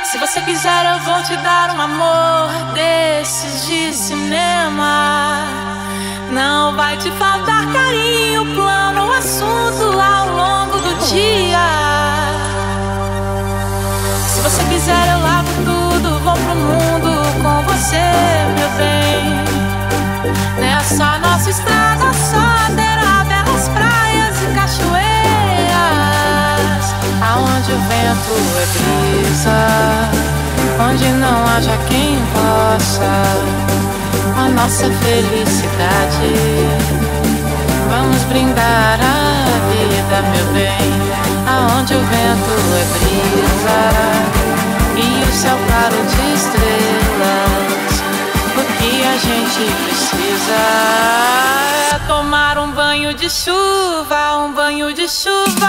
Se você quiser eu vou te dar um amor desses de cinema. Não vai te faltar carinho, plano, assunto ao longo do dia. Se você quiser eu largo tudo, vou pro mundo com você, meu bem. Nessa nossa estrada só terá belas praias e cachoeiras, aonde o vento é brisa, onde não haja quem possa a nossa felicidade. Vamos brindar a vida, meu bem, aonde o vento é brisa e o céu claro de estrelas. O que a gente precisa é tomar um banho de chuva, um banho de chuva.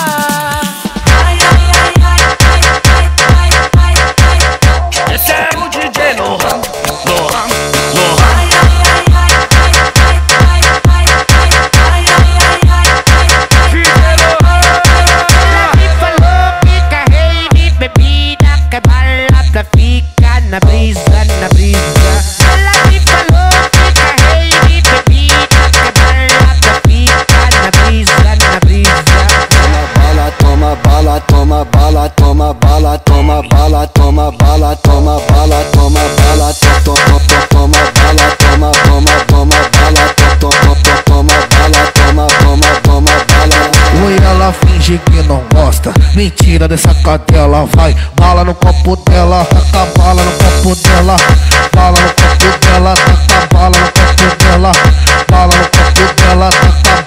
Esse é o DJ Lohan, Lohan. Fica na brisa, na brisa. Ela me falou, fica rei de bebida, que balada fica na brisa, na brisa. Toma bala, toma bala, toma bala, toma bala, toma bala, toma bala, toma bala, toma bala, toma bala, toma bala, toma bala, toma bala. Oi, ela finge que não gosta, mentira dessa cadela. Vai, bala no copo dela, taca bala no copo dela, bala no copo dela, taca bala no copo dela, bala no copo dela, taca